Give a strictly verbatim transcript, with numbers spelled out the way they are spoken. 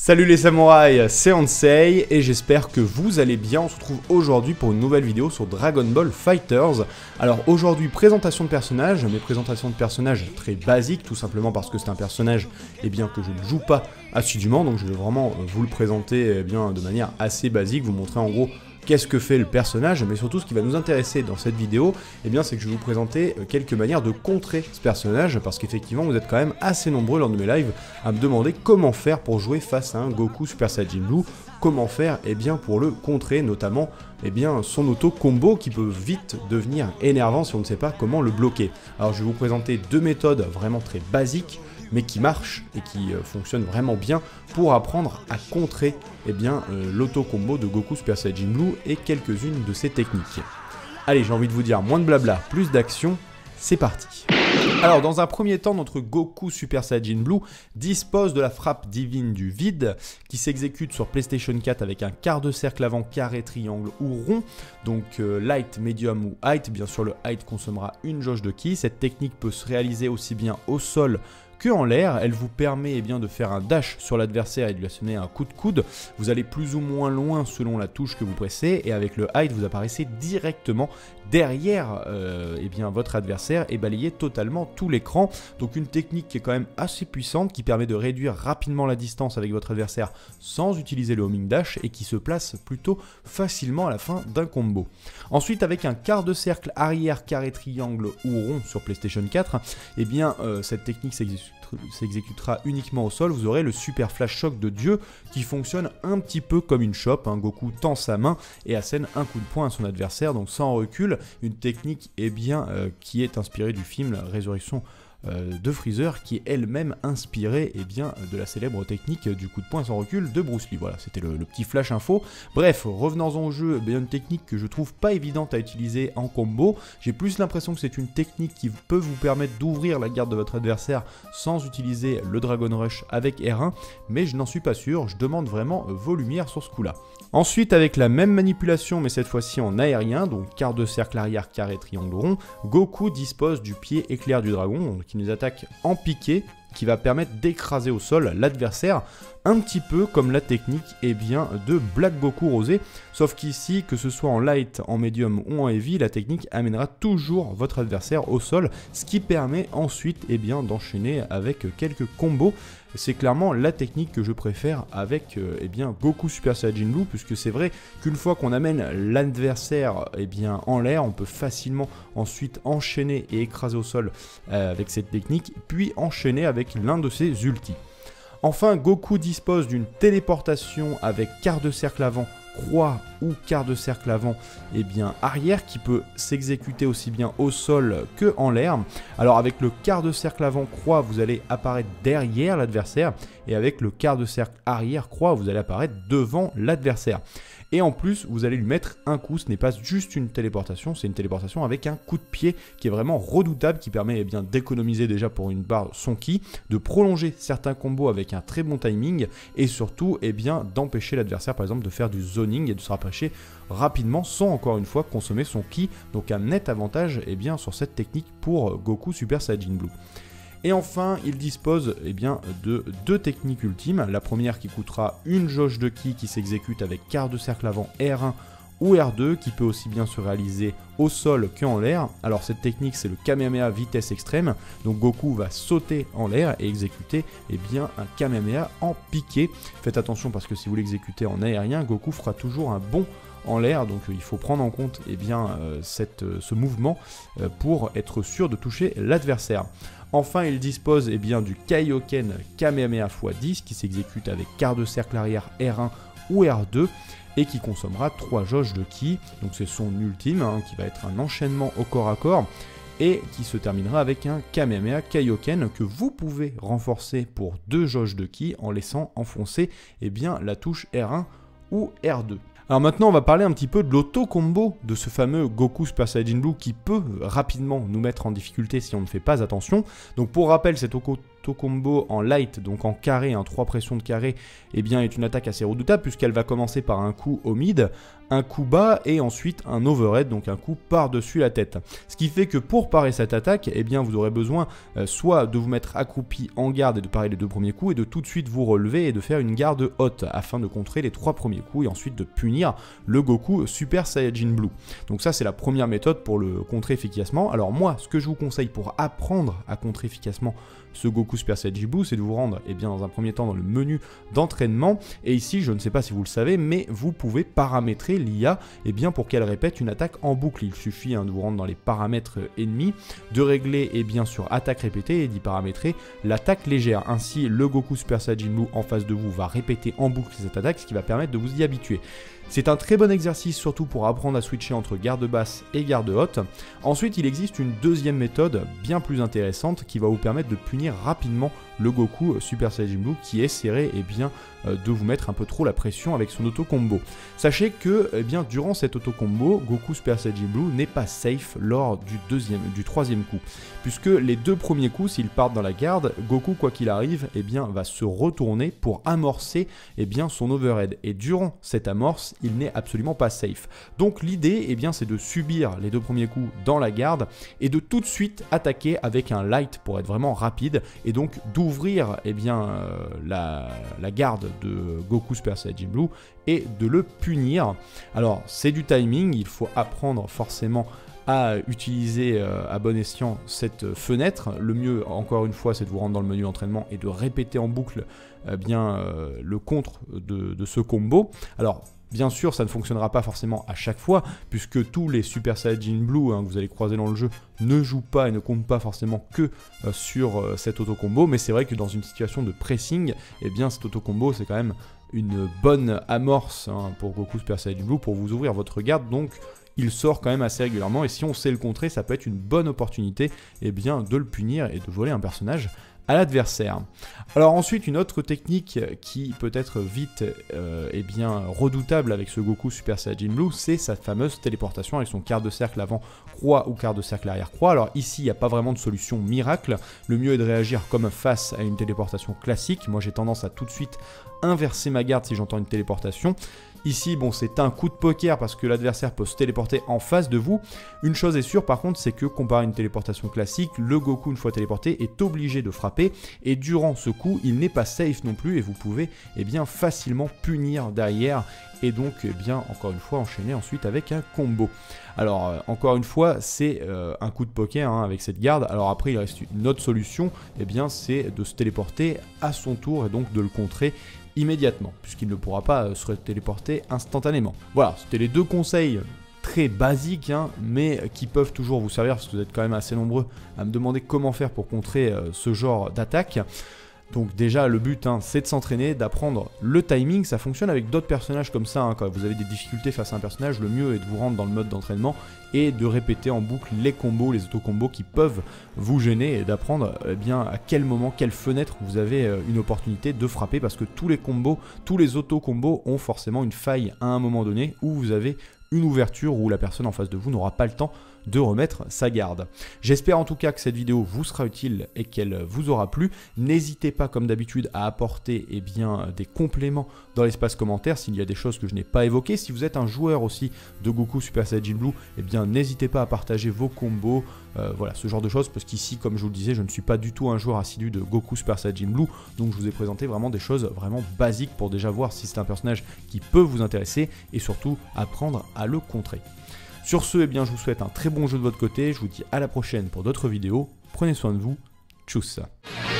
Salut les samouraïs, c'est Ansei et j'espère que vous allez bien. On se retrouve aujourd'hui pour une nouvelle vidéo sur Dragon Ball FighterZ. Alors aujourd'hui, présentation de personnage, mais présentation de personnage très basique, tout simplement parce que c'est un personnage eh bien, que je ne joue pas assidûment, donc je vais vraiment vous le présenter eh bien, de manière assez basique, vous montrer en gros qu'est-ce que fait le personnage, mais surtout ce qui va nous intéresser dans cette vidéo, eh bien, c'est que je vais vous présenter quelques manières de contrer ce personnage, parce qu'effectivement vous êtes quand même assez nombreux lors de mes lives à me demander comment faire pour jouer face à un Goku Super Saiyan Blue, comment faire eh bien, pour le contrer, notamment eh bien, son auto-combo qui peut vite devenir énervant si on ne sait pas comment le bloquer. Alors je vais vous présenter deux méthodes vraiment très basiques, mais qui marchent et qui euh, fonctionnent vraiment bien pour apprendre à contrer eh bien, euh, l'auto-combo de Goku Super Saiyan Blue et quelques-unes de ses techniques. Allez, j'ai envie de vous dire, moins de blabla, plus d'action, c'est parti. Alors, dans un premier temps, notre Goku Super Saiyan Blue dispose de la frappe divine du vide qui s'exécute sur PlayStation quatre avec un quart de cercle avant, carré, triangle ou rond. Donc euh, light, medium ou height. Bien sûr, le height consommera une jauge de ki. Cette technique peut se réaliser aussi bien au sol que en l'air. Elle vous permet eh bien, de faire un dash sur l'adversaire et de lui asséner un coup de coude. Vous allez plus ou moins loin selon la touche que vous pressez et avec le height vous apparaissez directement derrière euh, eh bien, votre adversaire et balayez totalement tout l'écran. Donc une technique qui est quand même assez puissante, qui permet de réduire rapidement la distance avec votre adversaire sans utiliser le homing dash et qui se place plutôt facilement à la fin d'un combo. Ensuite, avec un quart de cercle arrière, carré, triangle ou rond sur PlayStation quatre, eh bien, euh, cette technique s'exécutera uniquement au sol. Vous aurez le super flash choc de Dieu qui fonctionne un petit peu comme une chope. Hein. Goku tend sa main et assène un coup de poing à son adversaire, donc sans recul. Une technique eh bien, euh, qui est inspirée du film La Résurrection euh, de Freezer, qui est elle-même inspirée eh bien, de la célèbre technique du coup de poing sans recul de Bruce Lee. Voilà, c'était le, le petit flash info. Bref, revenons au jeu, eh bien, une technique que je trouve pas évidente à utiliser en combo. J'ai plus l'impression que c'est une technique qui peut vous permettre d'ouvrir la garde de votre adversaire sans utiliser le Dragon Rush avec R un, mais je n'en suis pas sûr, je demande vraiment vos lumières sur ce coup-là. Ensuite, avec la même manipulation, mais cette fois-ci en aérien, donc quart de cercle arrière, carré, triangle rond, Goku dispose du pied éclair du dragon, qui nous attaque en piqué, qui va permettre d'écraser au sol l'adversaire, un petit peu comme la technique eh bien, de Black Goku Rosé, sauf qu'ici, que ce soit en light, en medium ou en heavy, la technique amènera toujours votre adversaire au sol, ce qui permet ensuite eh bien, d'enchaîner avec quelques combos. C'est clairement la technique que je préfère avec euh, eh bien, Goku Super Saiyan Blue, puisque c'est vrai qu'une fois qu'on amène l'adversaire eh bien, en l'air, on peut facilement ensuite enchaîner et écraser au sol euh, avec cette technique, puis enchaîner avec l'un de ses ultis. Enfin, Goku dispose d'une téléportation avec quart de cercle avant, croix ou quart de cercle avant et bien arrière qui peut s'exécuter aussi bien au sol que en l'air. Alors avec le quart de cercle avant croix, vous allez apparaître derrière l'adversaire et avec le quart de cercle arrière croix, vous allez apparaître devant l'adversaire. Et en plus, vous allez lui mettre un coup, ce n'est pas juste une téléportation, c'est une téléportation avec un coup de pied qui est vraiment redoutable, qui permet eh bien d'économiser déjà pour une barre son ki, de prolonger certains combos avec un très bon timing, et surtout eh bien d'empêcher l'adversaire par exemple de faire du zoning et de se rapprocher rapidement sans encore une fois consommer son ki, donc un net avantage eh bien, sur cette technique pour Goku Super Saiyan Blue. Et enfin, il dispose eh bien, de deux techniques ultimes. La première qui coûtera une jauge de ki qui s'exécute avec quart de cercle avant R un ou R deux, qui peut aussi bien se réaliser au sol qu'en l'air. Alors cette technique, c'est le Kamehameha vitesse extrême. Donc Goku va sauter en l'air et exécuter eh bien, un Kamehameha en piqué. Faites attention parce que si vous l'exécutez en aérien, Goku fera toujours un bond en l'air, donc euh, il faut prendre en compte eh bien, euh, cette, euh, ce mouvement euh, pour être sûr de toucher l'adversaire. Enfin, il dispose eh bien, du Kaioken Kamehameha fois dix qui s'exécute avec quart de cercle arrière R un ou R deux et qui consommera trois jauges de ki, donc c'est son ultime hein, qui va être un enchaînement au corps à corps et qui se terminera avec un Kamehameha Kaioken que vous pouvez renforcer pour deux jauges de ki en laissant enfoncer eh bien, la touche R un ou R deux. Alors maintenant on va parler un petit peu de l'auto-combo de ce fameux Goku Super Saiyan Blue qui peut rapidement nous mettre en difficulté si on ne fait pas attention. Donc pour rappel, cet auto-combo en light, donc en carré, hein, trois pressions de carré, eh bien est une attaque assez redoutable puisqu'elle va commencer par un coup au mid, un coup bas et ensuite un overhead, donc un coup par-dessus la tête. Ce qui fait que pour parer cette attaque, eh bien vous aurez besoin euh, soit de vous mettre accroupi en garde et de parer les deux premiers coups et de tout de suite vous relever et de faire une garde haute afin de contrer les trois premiers coups et ensuite de punir le Goku Super Saiyajin Blue. Donc ça c'est la première méthode pour le contrer efficacement. Alors moi, ce que je vous conseille pour apprendre à contrer efficacement ce Goku Super Saiyajin Blue, c'est de vous rendre eh bien, dans un premier temps dans le menu d'entraînement. Et ici, je ne sais pas si vous le savez, mais vous pouvez paramétrer l'I A eh bien, pour qu'elle répète une attaque en boucle. Il suffit hein, de vous rendre dans les paramètres ennemis, de régler eh bien, sur attaque répétée et d'y paramétrer l'attaque légère. Ainsi, le Goku Super Saiyajin Blue en face de vous va répéter en boucle cette attaque, ce qui va permettre de vous y habituer. C'est un très bon exercice surtout pour apprendre à switcher entre garde basse et garde haute. Ensuite, il existe une deuxième méthode bien plus intéressante qui va vous permettre de punir rapidement le Goku Super Saiyajin Blue qui essaierait eh bien, de vous mettre un peu trop la pression avec son auto-combo. Sachez que eh bien, durant cet auto-combo, Goku Super Saiyajin Blue n'est pas safe lors du, deuxième, du troisième coup. Puisque les deux premiers coups, s'ils partent dans la garde, Goku, quoi qu'il arrive, eh bien, va se retourner pour amorcer eh bien, son overhead. Et durant cette amorce, il n'est absolument pas safe. Donc l'idée, eh bien, c'est de subir les deux premiers coups dans la garde et de tout de suite attaquer avec un light pour être vraiment rapide et donc d'ouvrir eh bien, euh, la, la garde de Goku Super Saiyajin Blue et de le punir. Alors c'est du timing, il faut apprendre forcément à utiliser euh, à bon escient cette fenêtre. Le mieux, encore une fois, c'est de vous rendre dans le menu d'entraînement et de répéter en boucle euh, bien, euh, le contre de, de ce combo. Alors, bien sûr, ça ne fonctionnera pas forcément à chaque fois, puisque tous les Super Saiyajin Blue hein, que vous allez croiser dans le jeu ne jouent pas et ne comptent pas forcément que euh, sur euh, cet auto-combo, mais c'est vrai que dans une situation de pressing, eh bien cet auto-combo, c'est quand même une bonne amorce hein, pour Goku Super Saiyajin Blue pour vous ouvrir votre garde, donc il sort quand même assez régulièrement, et si on sait le contrer, ça peut être une bonne opportunité eh bien, de le punir et de voler un personnage à l'adversaire. Alors ensuite, une autre technique qui peut être vite euh, eh bien, redoutable avec ce Goku Super Saiyajin Blue, c'est sa fameuse téléportation avec son quart de cercle avant croix ou quart de cercle arrière croix. Alors ici, il n'y a pas vraiment de solution miracle. Le mieux est de réagir comme face à une téléportation classique. Moi, j'ai tendance à tout de suite inverser ma garde si j'entends une téléportation. Ici, bon, c'est un coup de poker parce que l'adversaire peut se téléporter en face de vous. Une chose est sûre, par contre, c'est que comparé à une téléportation classique, le Goku, une fois téléporté, est obligé de frapper. Et durant ce coup, il n'est pas safe non plus et vous pouvez eh bien, facilement punir derrière et donc, eh bien, encore une fois, enchaîner ensuite avec un combo. Alors, euh, encore une fois, c'est euh, un coup de poker hein, avec cette garde. Alors après, il reste une autre solution, eh bien, c'est de se téléporter à son tour et donc de le contrer immédiatement, puisqu'il ne pourra pas euh, se téléporter instantanément. Voilà, c'était les deux conseils très basiques, hein, mais qui peuvent toujours vous servir, parce que vous êtes quand même assez nombreux à me demander comment faire pour contrer euh, ce genre d'attaque. Donc déjà, le but, hein, c'est de s'entraîner, d'apprendre le timing. Ça fonctionne avec d'autres personnages comme ça. Hein, quand vous avez des difficultés face à un personnage, le mieux est de vous rendre dans le mode d'entraînement et de répéter en boucle les combos, les auto-combos qui peuvent vous gêner et d'apprendre eh bien, à quel moment, quelle fenêtre vous avez euh, une opportunité de frapper, parce que tous les combos, tous les auto-combos ont forcément une faille à un moment donné où vous avez une ouverture où la personne en face de vous n'aura pas le temps de remettre sa garde. J'espère en tout cas que cette vidéo vous sera utile et qu'elle vous aura plu. N'hésitez pas comme d'habitude à apporter eh bien, des compléments dans l'espace commentaire s'il y a des choses que je n'ai pas évoquées. Si vous êtes un joueur aussi de Goku Super Saiyajin Blue, eh bien n'hésitez pas à partager vos combos, euh, voilà ce genre de choses, parce qu'ici comme je vous le disais, je ne suis pas du tout un joueur assidu de Goku Super Saiyajin Blue, donc je vous ai présenté vraiment des choses vraiment basiques pour déjà voir si c'est un personnage qui peut vous intéresser et surtout apprendre à le contrer. Sur ce, eh bien, je vous souhaite un très bon jeu de votre côté, je vous dis à la prochaine pour d'autres vidéos, prenez soin de vous, tchuss.